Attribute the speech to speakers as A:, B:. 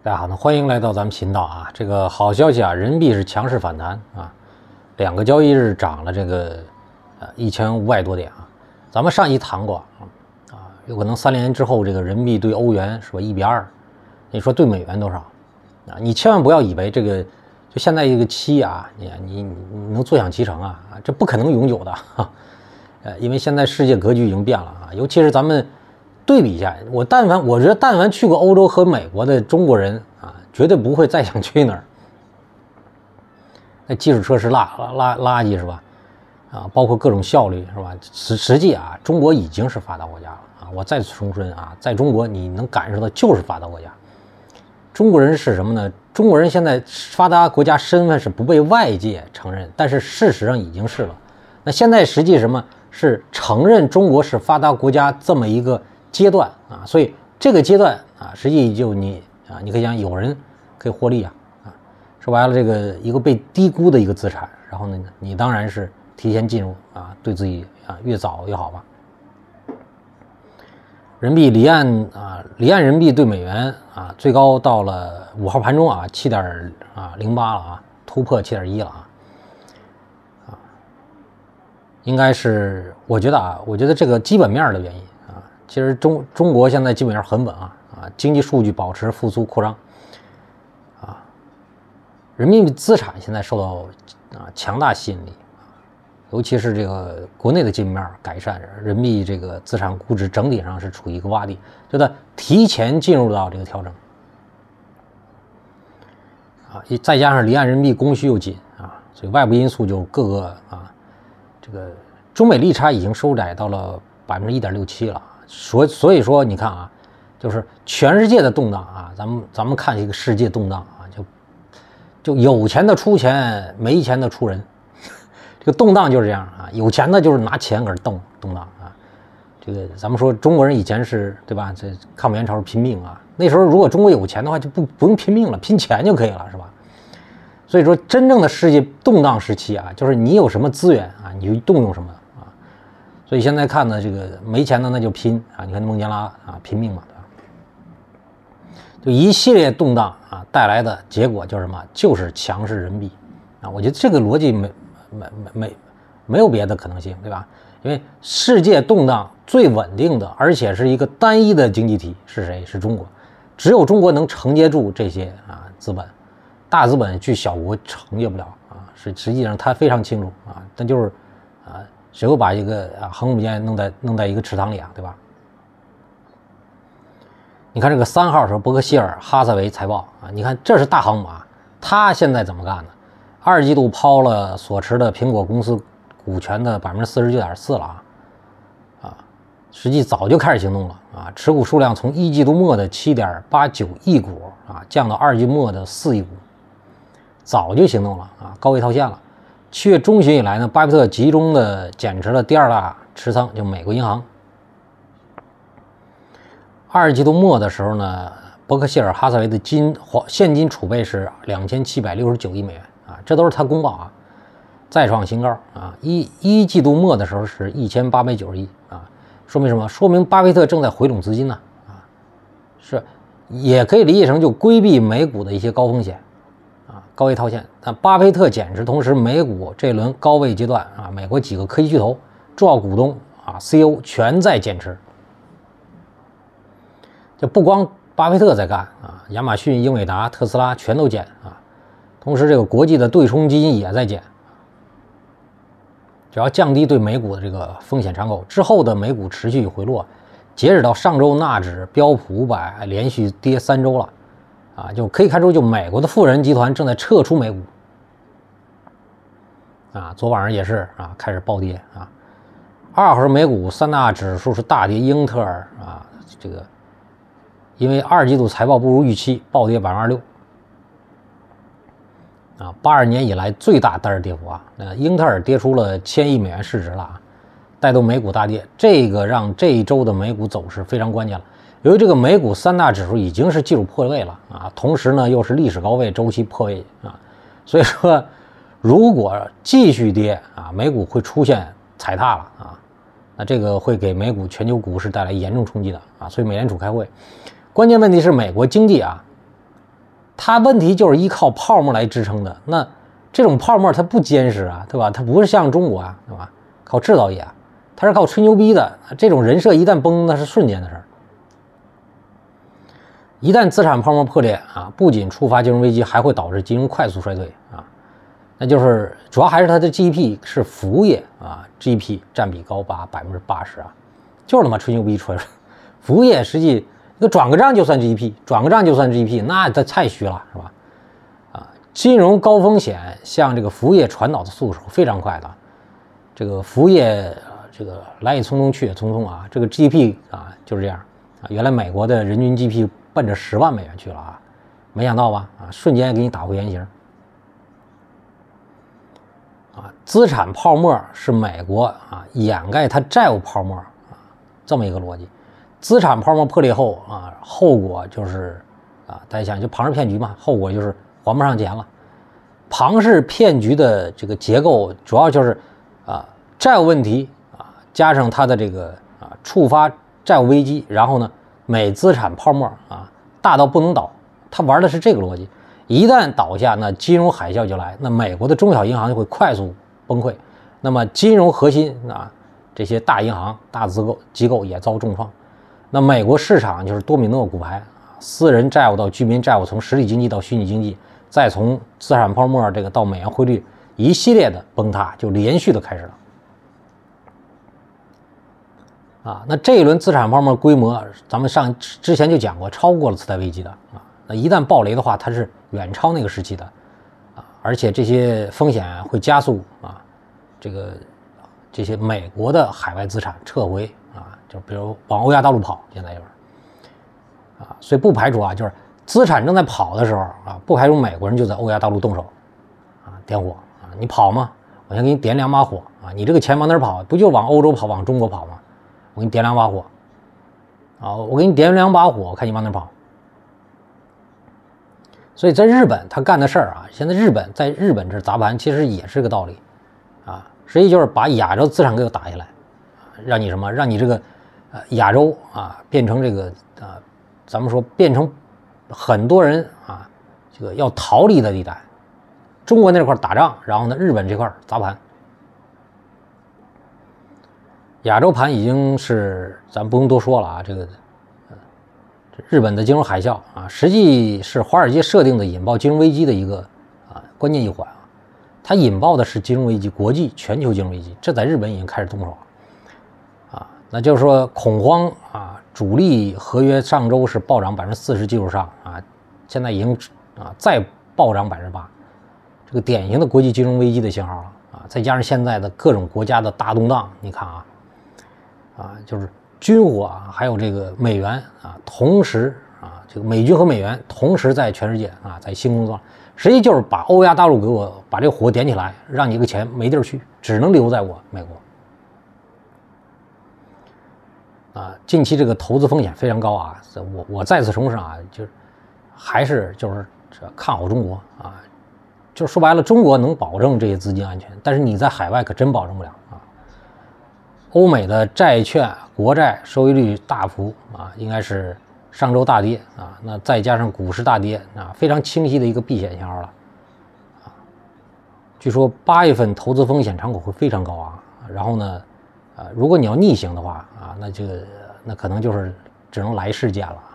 A: 大家好，欢迎来到咱们频道啊。这个好消息啊，人民币是强势反弹啊，2个交易日涨了这个1500多点啊。咱们上一期谈过有可能3年之后这个人民币对欧元是吧1:2，你说对美元多少啊？你千万不要以为这个就现在这个期啊，你能坐享其成啊，这不可能永久的因为现在世界格局已经变了啊，尤其是咱们。对比一下，我觉得但凡去过欧洲和美国的中国人啊，绝对不会再想去那儿。那基础设施垃圾是吧？啊，包括各种效率是吧？实际啊，中国已经是发达国家了啊！我再次重申啊，在中国你能感受到就是发达国家。中国人是什么呢？中国人现在发达国家身份是不被外界承认，但是事实上已经是了。那现在实际什么是承认中国是发达国家这么一个阶段啊，所以这个阶段啊，实际就你可以讲有人可以获利说白了，这个一个被低估的一个资产，然后呢，你当然是提前进入对自己越早越好吧。人民币离岸人民币对美元最高到了5号盘中7.08了突破7.1了应该是我觉得这个基本面的原因。其实中国现在基本上很稳经济数据保持复苏扩张人民币资产现在受到强大吸引力尤其是这个国内的基本面改善，人民币这个资产估值整体上是处于一个洼地，就它提前进入到这个调整再加上离岸人民币供需又紧所以外部因素就各个这个中美利差已经收窄到了1.67%了。所以说你看就是全世界的动荡咱们看这个世界动荡就有钱的出钱，没钱的出人，这个动荡就是这样有钱的就是拿钱搁这动荡这个咱们说中国人以前是对吧？这抗美援朝是拼命那时候如果中国有钱的话就不用拼命了，拼钱就可以了是吧？所以说真正的世界动荡时期就是你有什么资源你就动用什么。所以现在看呢，这个没钱的那就拼你看孟加拉拼命嘛，对吧？就一系列动荡带来的结果就是什么？就是强势人民币我觉得这个逻辑没有别的可能性，对吧？因为世界动荡最稳定的，而且是一个单一的经济体是谁？是中国，只有中国能承接住这些资本，大资本去小国承接不了实际上他非常清楚但就是谁会把一个航空母舰弄在一个池塘里对吧？你看这个3号时候伯克希尔哈撒韦财报你看这是大航母他现在怎么干的？2季度抛了所持的苹果公司股权的49.4%了实际早就开始行动了持股数量从1季度末的7.89亿股降到2季度末的4亿股，早就行动了高位套现了。7月中旬以来呢，巴菲特集中的减持了第2大持仓，就美国银行。2季度末的时候呢，伯克希尔哈撒韦的现金储备是2769亿美元这都是他公报再创新高一季度末的时候是1890亿说明什么？说明巴菲特正在回笼资金是也可以理解成就规避美股的一些高风险高位套现，但巴菲特减持，同时美股这轮高位阶段美国几个科技巨头、重要股东CEO 全在减持，就不光巴菲特在干亚马逊、英伟达、特斯拉全都减同时这个国际的对冲基金也在减，只要降低对美股的这个风险敞口。之后的美股持续回落，截止到上周纳指、标普500连续跌3周了。就可以看出，就美国的富人集团正在撤出美股昨晚上也是开始暴跌2号美股3大指数是大跌，英特尔这个因为2季度财报不如预期，暴跌26%。82年以来最大单日跌幅英特尔跌出了1000亿美元市值了带动美股大跌，这个让这一周的美股走势非常关键了。由于这个美股3大指数已经是技术破位了同时呢又是历史高位周期破位所以说如果继续跌美股会出现踩踏了那这个会给美股全球股市带来严重冲击的所以美联储开会，关键问题是美国经济它问题就是依靠泡沫来支撑的。那这种泡沫它不坚实啊，对吧？它不是像中国啊，对吧？靠制造业啊，它是靠吹牛逼的。这种人设一旦崩，那是瞬间的事儿。一旦资产泡沫破裂啊，不仅触发金融危机，还会导致金融快速衰退啊。那就是主要还是它的 GDP 是服务业啊 ，GDP 占比高80%啊，就是他妈吹牛逼吹出来。服务业实际转个账就算 GDP， 转个账就算 GDP， 那它太虚了，是吧？金融高风险向这个服务业传导的速度是非常快的，这个服务业这个来也匆匆去也匆匆啊，这个 GDP 啊就是这样啊，原来美国的人均 GDP 奔着10万美元去了啊，没想到吧啊，瞬间给你打回原形啊，资产泡沫是美国啊掩盖它债务泡沫啊这么一个逻辑，资产泡沫破裂后啊，后果就是啊，大家想就庞氏骗局嘛，后果就是还不上钱了。庞氏骗局的这个结构主要就是啊债务问题啊，加上它的这个啊触发债务危机，然后呢美资产泡沫啊大到不能倒，它玩的是这个逻辑。一旦倒下，那金融海啸就来，那美国的中小银行就会快速崩溃，那么金融核心啊这些大银行、大机构也遭重创。那美国市场就是多米诺骨牌，私人债务到居民债务，从实体经济到虚拟经济，再从资产泡沫这个到美元汇率，一系列的崩塌就连续的开始了。啊，那这一轮资产泡沫规模，咱们之前就讲过，超过了次贷危机的啊。那一旦爆雷的话，它是远超那个时期的啊，而且这些风险会加速啊，这些美国的海外资产撤回啊，就比如往欧亚大陆跑，现在就是啊，所以不排除啊，就是资产正在跑的时候啊，不排除美国人就在欧亚大陆动手啊，点火啊，你跑吗？我先给你点2把火啊，你这个钱往哪儿跑？不就往欧洲跑，往中国跑吗？我给你点2把火啊，我给你点2把火，我看你往哪儿跑。所以在日本他干的事儿啊，现在在日本这砸盘其实也是个道理啊，实际就是把亚洲资产给我打下来，让你什么？让你这个亚洲啊变成这个咱们说变成很多人啊这个要逃离的地带。中国那块打仗，然后呢日本这块砸盘。亚洲盘已经是咱不用多说了啊，这个日本的金融海啸啊，实际是华尔街设定的引爆金融危机的一个关键一环啊。它引爆的是金融危机，国际全球金融危机，这在日本已经开始动手了啊。那就是说恐慌啊，主力合约上周是暴涨40%基础上啊，现在已经再暴涨8%，这个典型的国际金融危机的信号了啊。再加上现在的各种国家的大动荡，你看就是军火啊，还有这个美元啊，同时啊，这个美军和美元同时在全世界啊在兴工作，实际就是把欧亚大陆给我把这个火点起来，让你这个钱没地儿去，只能留在我美国。近期这个投资风险非常高啊，我再次重申啊，就是还是就是看好中国啊，就是说白了，中国能保证这些资金安全，但是你在海外可真保证不了啊。欧美的债券、国债收益率大幅应该是上周大跌啊，那再加上股市大跌啊，非常清晰的一个避险信号了啊。据说8月份投资风险敞口会非常高啊，然后呢，如果你要逆行的话啊，那可能就是只能来世见了。